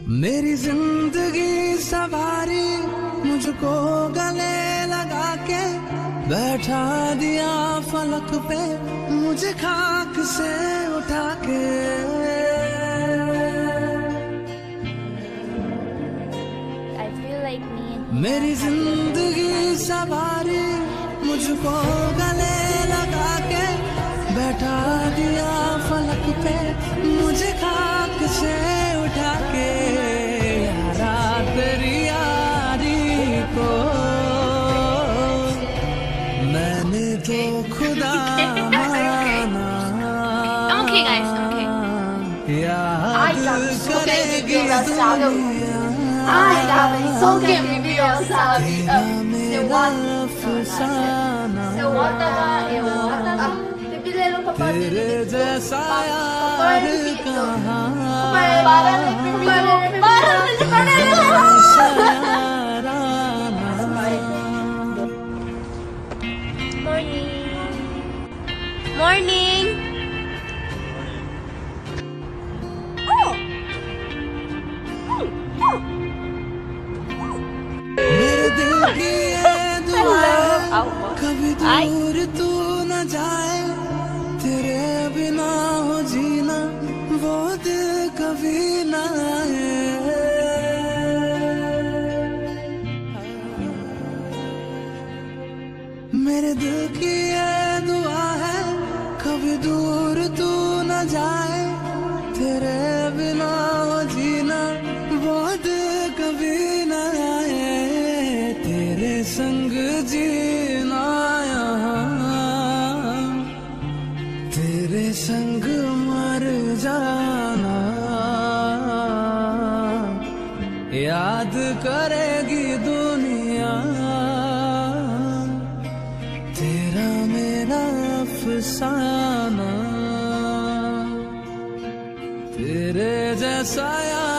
मेरी जिंदगी सवारी मुझको गले लगा के बैठा दिया फलक पे मुझे खाक से उठा के। मेरी जिंदगी सवारी मुझको गले लगा के बैठा दिया फलक पे मुझे खाक से उठा के। यारा तेरी यारी को मैंने तो खुदा माना, याद करेगी दुनिया तेरा मेरा अफसाना। तेरे जैसा यार कहाँ Morning. मेरे दिल की ये दुआ कभी दूर तू न जाए, तेरे बिना हो जीना वो दिल कभी न आए। मेरे दिल की ये दुआ है कभी दूर तू न जाए, तेरे बिना हो जीना वो दिल कभी न आए। तेरे संग जीना यहाँ, तेरे संग मर जाना, याद करेगी दुनिया तेरा मेरा अफसाना। तेरे जैसा